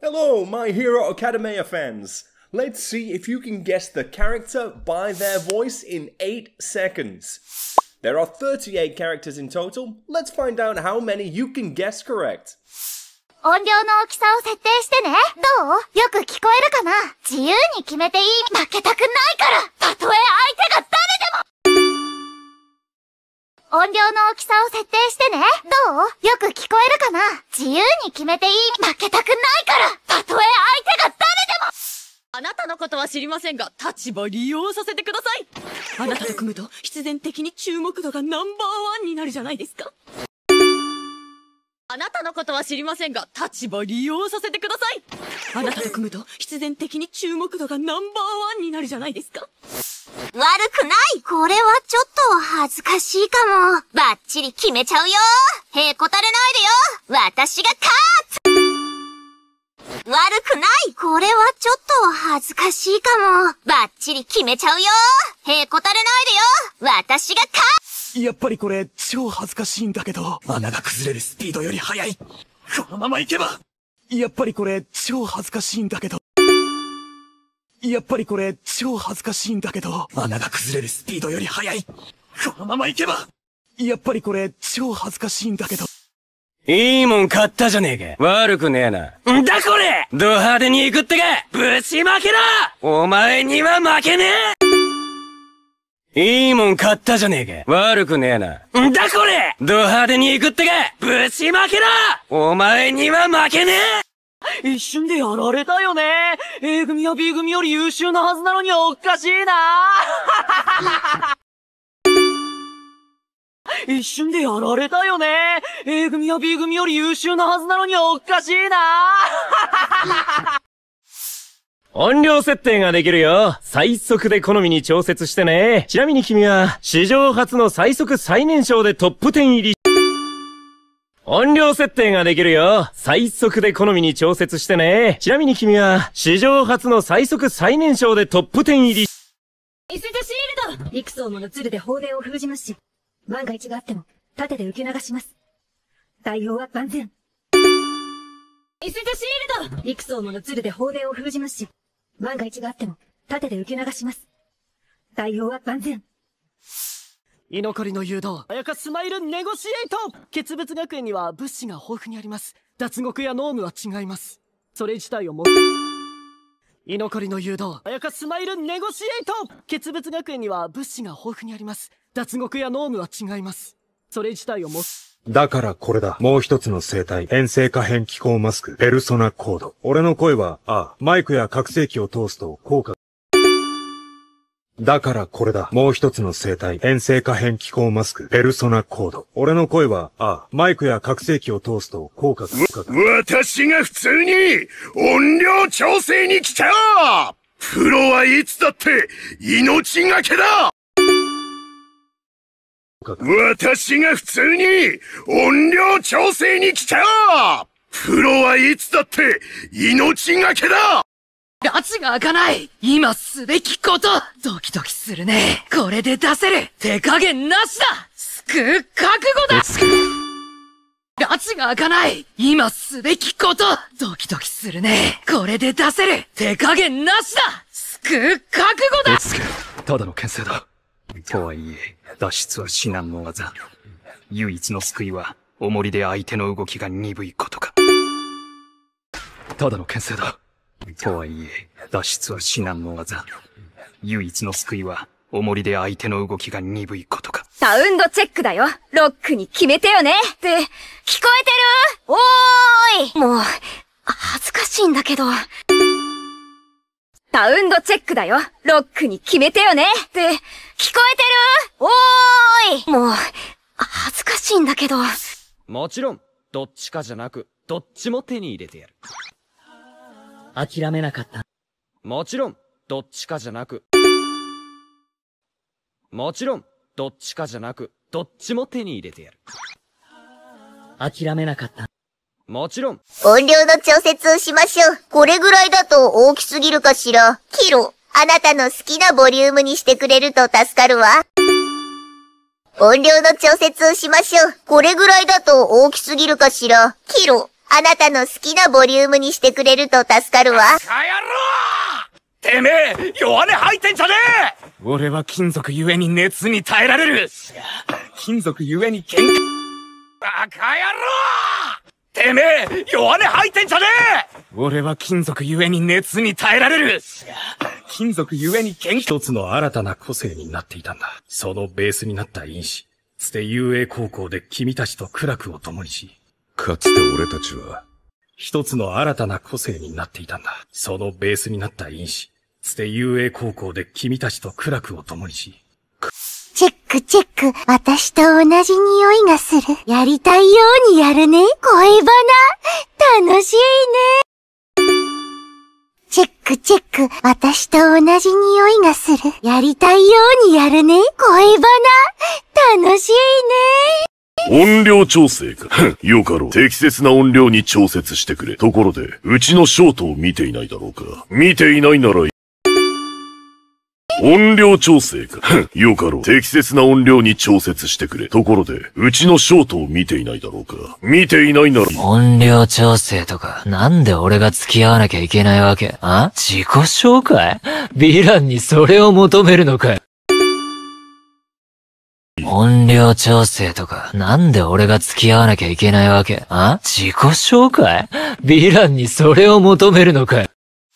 Hello, My Hero Academia fans! Let's see if you can guess the character by their voice in 8 seconds. There are 38 characters in total. Let's find out how many you can guess correct. 音量の大きさを設定してね。どう？よく聞こえるかな？自由に決めていい。負けたくないから。たとえ相手が誰でも。音量の大きさを設定してね。どう？よく聞こえるかな？自由に決めていい。負けたくないから。たとえ相手が誰でも。 あなたのことは知りませんが、立場利用させてください。あなたと組むと必然的に注目度がナンバー1になるじゃないですか。あなたのことは知りませんが、立場利用させてください。あなたと組むと必然的に注目度がナンバー1になるじゃないですか。 悪くない。これはちょっと恥ずかしいかも。バッチリ決めちゃうよ。へこたれないでよ。私が勝つ。悪くない。これはちょっと恥ずかしいかも。バッチリ決めちゃうよ。へこたれないでよ。私が勝つ。 やっぱりこれ超恥ずかしいんだけど、穴が崩れるスピードより速い。このまま行けば。やっぱりこれ超恥ずかしいんだけど。やっぱりこれ超恥ずかしいんだけど、穴が崩れるスピードより速い。このまま行けば。やっぱりこれ超恥ずかしいんだけど。 いいもん買ったじゃねえか。悪くねえな。んだこれ！ド派手に行くってか！ぶちまけだ！お前には負けねえ！いいもん買ったじゃねえか。悪くねえな。んだこれ！ド派手に行くってか！ぶちまけだ！お前には負けねえ！ 一瞬でやられたよね。A 組は B 組より優秀なはずなのにおかしいな。一瞬でやられたよね。A 組は B 組より優秀なはずなのにおかしいな。 音量設定ができるよ。最速で好みに調節してね。ちなみに君は史上初の最速最年少でトップ10入り。音量設定ができるよ。最速で好みに調節してね。ちなみに君は史上初の最速最年少でトップ10入り。 伊勢シールド！陸相もの鶴で放電を封じますし、万が一があっても盾で受け流します。対応は万全。伊勢シールド！陸相もの鶴で放電を封じますし、万が一があっても盾で受け流します。対応は万全。 居残りの誘導、あやかスマイルネゴシエイト。傑物学園には物資が豊富にあります。脱獄やノームは違います。それ自体を居残りの誘導、あやかスマイルネゴシエイト。傑物学園には物資が豊富にあります。脱獄やノームは違います。それ自体をだからこれだ。もう一つの生態。変性可変気候マスク。ペルソナコード。俺の声は、マイクや拡声器を通すと効果。だからこれだ。もう一つの生態。変性可変気候マスク。ペルソナコード。俺の声は、マイクや拡声器を通すと効果が。 私が普通に音量調整に来た！プロはいつだって命がけだ！私が普通に音量調整に来た！プロはいつだって命がけだ！ 拉致が開かない。今すべきこと。ドキドキするね。これで出せる。手加減なしだ。救う覚悟だ。拉致が開かない。今すべきこと。ドキドキするね。これで出せる。手加減なしだ。救う覚悟だ。 ただの牽制だ。とはいえ、脱出は至難の技。唯一の救いは、重りで相手の動きが鈍いことか。ただの牽制だ。とはいえ、脱出は至難の技。唯一の救いは、重りで相手の動きが鈍いことか。 サウンドチェックだよ。ロックに決めてよね。 って、聞こえてる？おーい！もう、恥ずかしいんだけど。 サウンドチェックだよ。ロックに決めてよね。 って、聞こえてる？おーい！もう、恥ずかしいんだけど。 もちろん、どっちかじゃなく、どっちも手に入れてやる。 諦めなかった。 もちろん、どっちかじゃなく。もちろん、どっちかじゃなく、どっちも手に入れてやる。 諦めなかった。 もちろん。 音量の調節をしましょう。これぐらいだと大きすぎるかしら。キロ、あなたの好きなボリュームにしてくれると助かるわ。音量の調節をしましょう。これぐらいだと大きすぎるかしら。キロ、 あなたの好きなボリュームにしてくれると助かるわ。 バカ野郎！てめえ、弱音吐いてんじゃねえ！俺は金属ゆえに熱に耐えられる。金属ゆえにバカ野郎！てめえ、弱音吐いてんじゃねえ！俺は金属ゆえに熱に耐えられる。金属ゆえに一つの新たな個性になっていたんだ。そのベースになった因子。つて遊泳高校で君たちと苦楽を共にし。かつて俺たちは、一つの新たな個性になっていたんだ。そのベースになった因子。つて遊泳高校で君たちと苦楽を共にし。 チェックチェック。私と同じ匂いがする。やりたいようにやるね。恋バナ。楽しいね。チェックチェック。私と同じ匂いがする。やりたいようにやるね。恋バナ。楽しいね。 音量調整か。よかろう。適切な音量に調節してくれ。ところで、うちのショートを見ていないだろうか。見ていないなら、音量調整か。よかろう。適切な音量に調節してくれ。ところで、うちのショートを見ていないだろうか。見ていないなら。 音量調整とか、なんで俺が付き合わなきゃいけないわけ？あ？自己紹介？ヴィランにそれを求めるのかよ。音量調整とか、なんで俺が付き合わなきゃいけないわけ？あ？自己紹介？ヴィランにそれを求めるのかよ。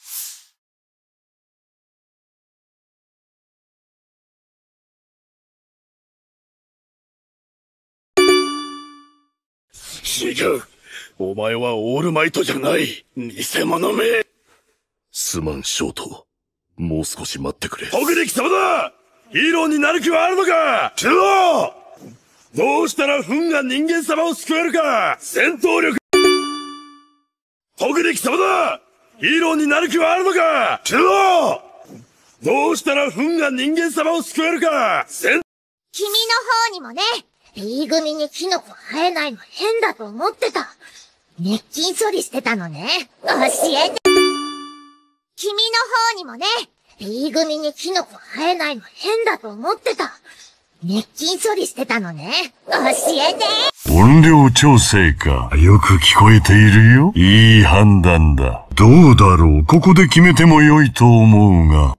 違う。お前はオールマイトじゃない。偽物め。すまん、ショート。もう少し待ってくれ。北力様だ！ヒーローになる気はあるのか？チェロー！どうしたらフンが人間様を救えるか？戦闘力！北力様だ！ヒーローになる気はあるのか？チェロー！どうしたらフンが人間様を救えるか？ 君の方にもね。B 組にキノコ生えないの変だと思ってた。熱筋処理してたのね。教えて。君の方にもね。B 組にキノコ生えないの変だと思ってた。熱筋処理してたのね。教えて。 音量調整か。よく聞こえているよ。いい判断だ。どうだろう。ここで決めても良いと思うが。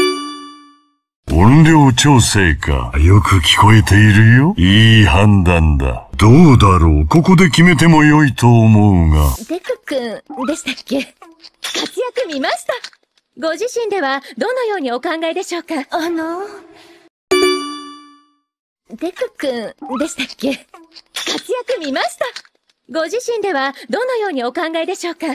音量調整か。よく聞こえているよ。いい判断だ。どうだろう。ここで決めても良いと思うが。 デク君でしたっけ？活躍見ました。ご自身ではどのようにお考えでしょうか？デク君でしたっけ？活躍見ました。ご自身ではどのようにお考えでしょうか？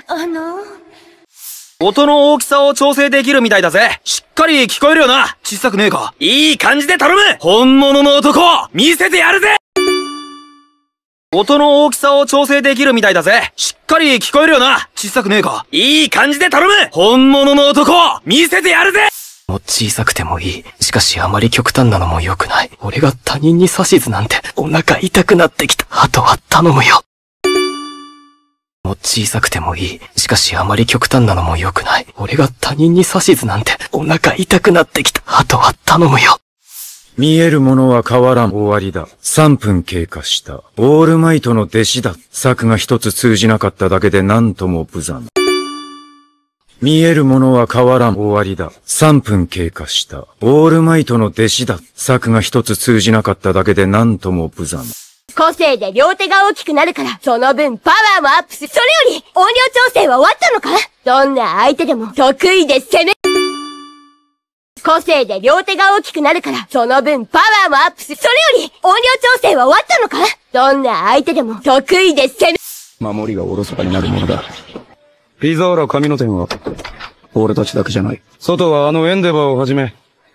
音の大きさを調整できるみたいだぜ。しっかり聞こえるよな。小さくねえか。いい感じで頼む。本物の男見せてやるぜ。音の大きさを調整できるみたいだぜ。しっかり聞こえるよな。小さくねえか。いい感じで頼む。本物の男見せてやるぜ。 もう小さくてもいい。しかしあまり極端なのも良くない。俺が他人に指図なんてお腹痛くなってきた。あとは頼むよ。もう小さくてもいい。しかしあまり極端なのも良くない。俺が他人に指図なんてお腹痛くなってきた。あとは頼むよ。 見えるものは変わらん。終わりだ。3分経過した。オールマイトの弟子だ。策が一つ通じなかっただけで何とも無残。見えるものは変わらん。終わりだ。3分経過した。オールマイトの弟子だ。策が一つ通じなかっただけで何とも無残。 個性で両手が大きくなるから、その分パワーもアップする。それより、音量調整は終わったのか？どんな相手でも得意で攻め。個性で両手が大きくなるから、その分パワーもアップする。それより、音量調整は終わったのか？どんな相手でも得意で攻め。 守りがおろそかになるものだ。ピザーラ神の天は、俺たちだけじゃない。外はあのエンデバーをはじめ、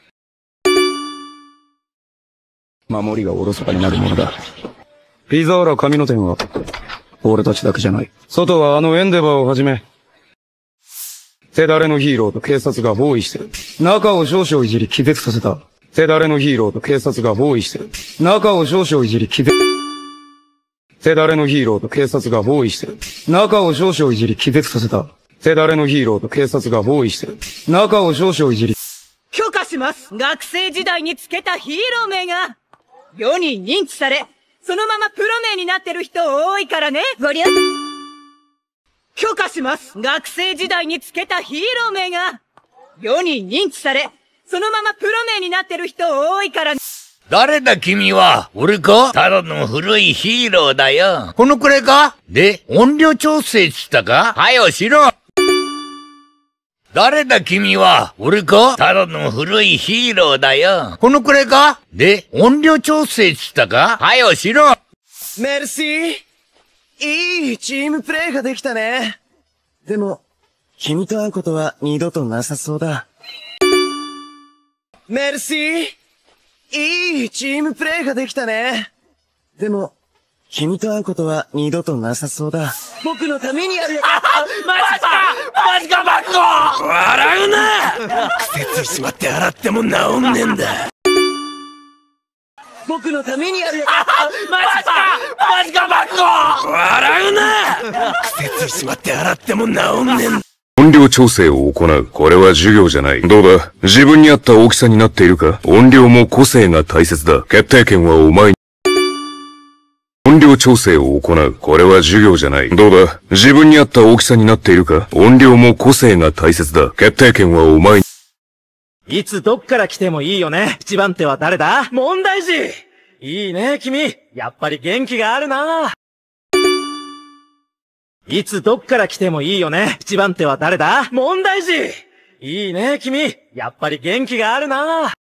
守りがおろそかになるものだ。ピザーラ神の天は、俺たちだけじゃない。外はあのエンデバーをはじめ、手だれのヒーローと警察が包囲してる。中を少々いじり気絶させた。手だれのヒーローと警察が包囲してる。中を少々いじり気絶。手だれのヒーローと警察が包囲してる。中を少々いじり気絶させた。手だれのヒーローと警察が包囲してる。中を少々いじり。 許可します。学生時代につけたヒーロー名が、世に認知され、そのままプロ名になってる人多いからね。 ご了許可します。学生時代につけたヒーロー名が、世に認知され、そのままプロ名になってる人多いから。 誰だ君は？俺か？ただの古いヒーローだよ。このくらいか？で、音量調整したか？はよしろ！誰だ君は？俺か？ただの古いヒーローだよ。このくらいか？で、音量調整したか？はよしろ！ メルシー。いいチームプレーができたね。でも、君と会うことは二度となさそうだ。メルシー。いいチームプレーができたね。でも、君と会うことは二度となさそうだ。僕のためにやるよ。 マジかバッコ！笑うな！癖ついしまって洗っても治んねえんだ。 僕のためにやるよ。 マジかバッコ！笑うな！癖ついしまって洗っても治んねえんだ。 音量調整を行う。これは授業じゃない。どうだ？自分に合った大きさになっているか？音量も個性が大切だ。決定権はお前に。音量調整を行う。これは授業じゃない。どうだ？自分に合った大きさになっているか？音量も個性が大切だ。決定権はお前に。 いつどっから来てもいいよね。一番手は誰だ？問題児！いいね、君。やっぱり元気があるな。いつどっから来てもいいよね。一番手は誰だ？問題児！いいね、君。やっぱり元気があるな。